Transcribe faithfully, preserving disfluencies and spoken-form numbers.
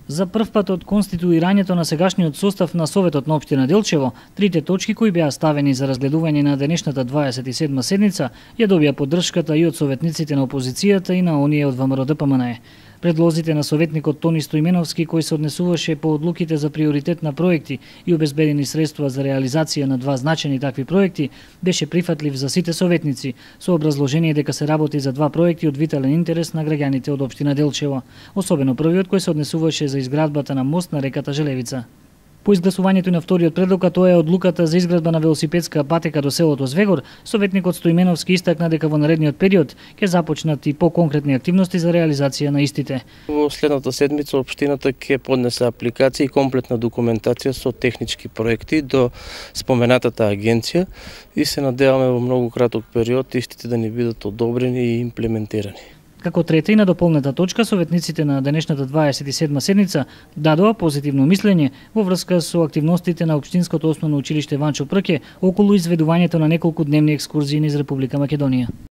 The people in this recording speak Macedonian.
За прв пат од конституирањето на сегашниот состав на Советот на општина Делчево, трите точки кои беа ставени за разгледување на денешната дваесет и седма седница ја добија поддршката и од советниците на опозицијата и на оние од ВМРО Д П М Н Е. Предлозите на советникот Тони Стоименовски, кој се однесуваше по одлуките за приоритет на проекти и обезбедени средства за реализација на два значајни такви проекти, беше прифатлив за сите советници, со образложение дека се работи за два проекти од витален интерес на граѓаните од општина Делчево, особено првиот кој се однесуваше за изградбата на мост на реката Желевица. По изгласувањето на вториот предлог, а тоа е одлуката за изградба на велосипедска патека до селото Звегор, советникот Стоименовски истакна дека во наредниот период ќе започнат и поконкретни активности за реализација на истите. Во следната седмица општината ќе поднесе апликација и комплетна документација со технички проекти до споменатата агенција и се надеваме во многу краток период истите да ни бидат одобрени и имплементирани. Како трета и на дополнета точка, советниците на денешната дваесет и седма седница дадоа позитивно мислење во врска со активностите на Општинското основно училиште Ванчо Прке околу изведувањето на неколку дневни екскурзии низ Република Македонија.